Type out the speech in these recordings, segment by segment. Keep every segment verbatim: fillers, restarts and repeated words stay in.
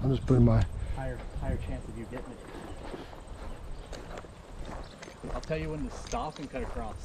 I'm just putting my... Higher, higher chance of you getting it. I'll tell you when to stop and cut across.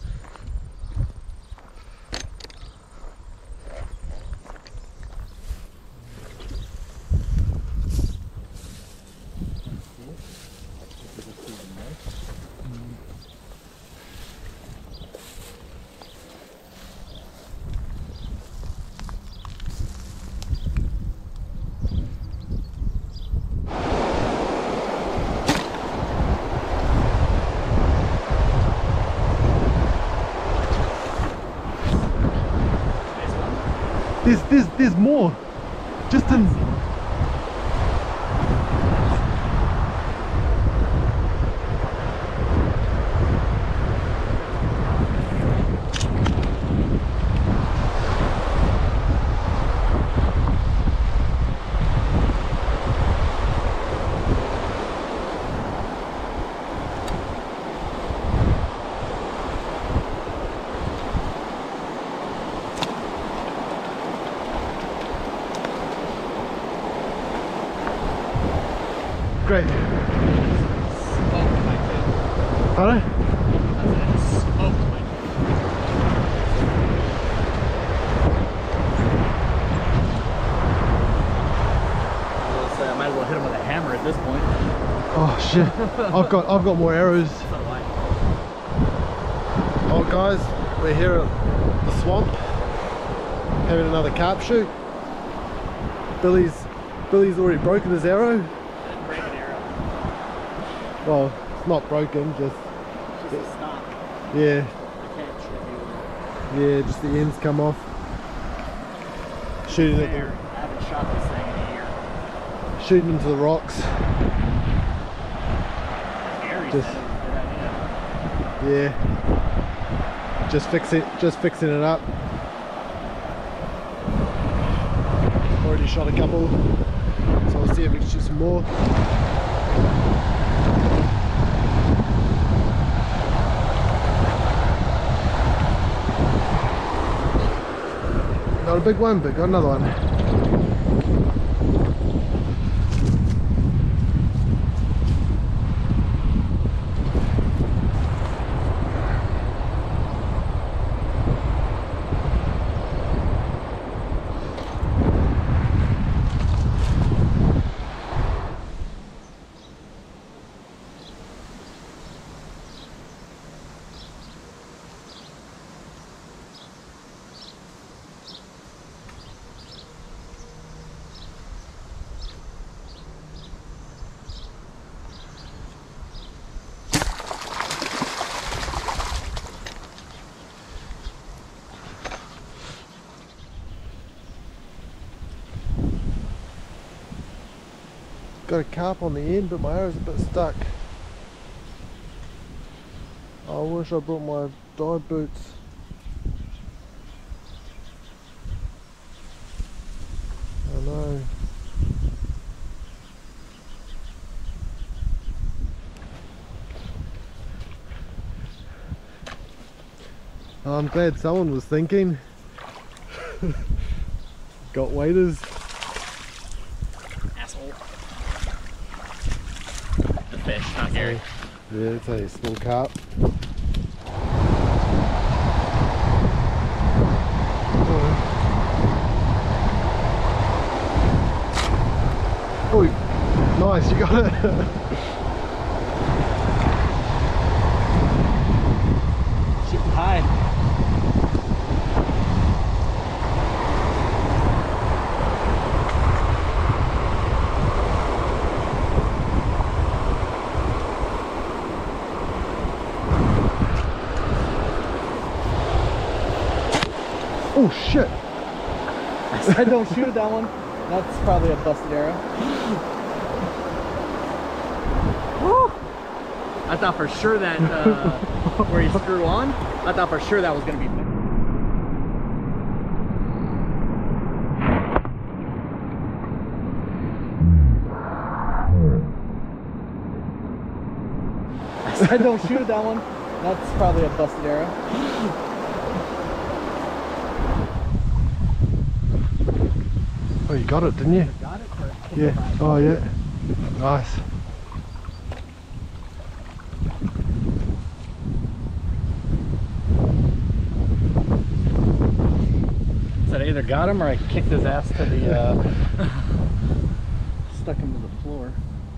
There's, there's, there's more. Just in... Great. Pardon? I might as well hit him with a hammer at this point. Oh shit! I've got I've got more arrows. Oh guys, we're here at the swamp having another carp shoot. Billy's Billy's already broken his arrow. Break an arrow. Well, it's not broken, just Just a stop. yeah, I can't shoot yeah, just the ends come off. Shooting you. at I the, haven't shot this thing in a year. shooting into the rocks. Gary Just- said it was a good idea. Yeah, just fix it, just fixing it up. Already shot a couple, so I'll see if we can shoot some more. Not a big one, but got another one. Got a carp on the end, but my arrow's a bit stuck. I wish I brought my dive boots. I know. I'm glad someone was thinking. Got waders. Asshole. The fish, not Gary. Yeah, it's a small carp. Oh, nice, you got it. Shooting high. Oh shit! I said don't shoot at that one. That's probably a busted arrow. Woo! I thought for sure that uh, where you screw on, I thought for sure that was gonna be. I said don't shoot at that one. That's probably a busted arrow. Oh, you got it, didn't you? Got it, but Yeah. Oh yeah. Nice. So I either got him or I kicked his ass to the uh, stuck him to the floor.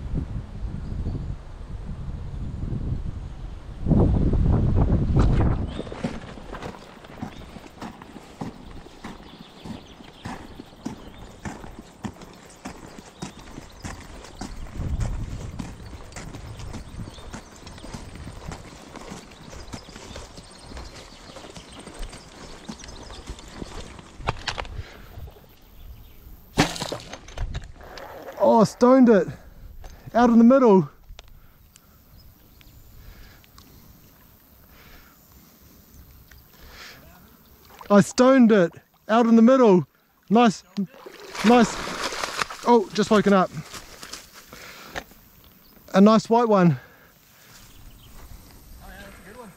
Oh, stoned it. Out in the middle. I stoned it. Out in the middle. Nice. Nice. Oh, just woken up. A nice white one. Oh yeah, that's a good one.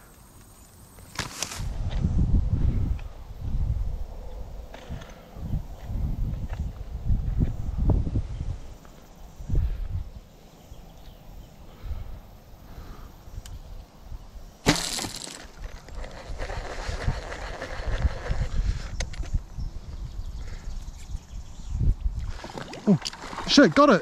Oh, shit, got it.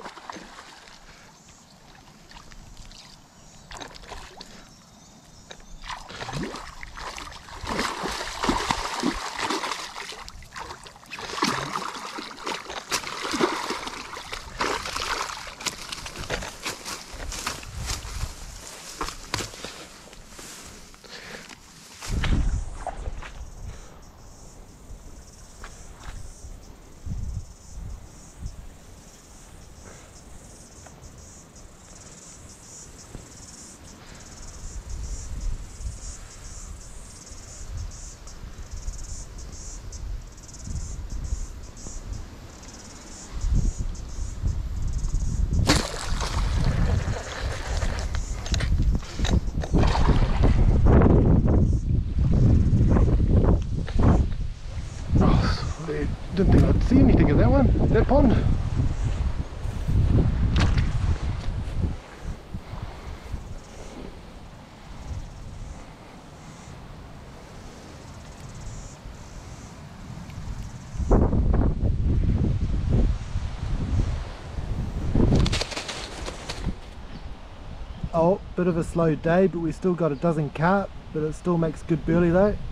I didn't think I'd see anything in that one, that pond. Oh, bit of a slow day, but we still got a dozen carp, but it still makes good burley though.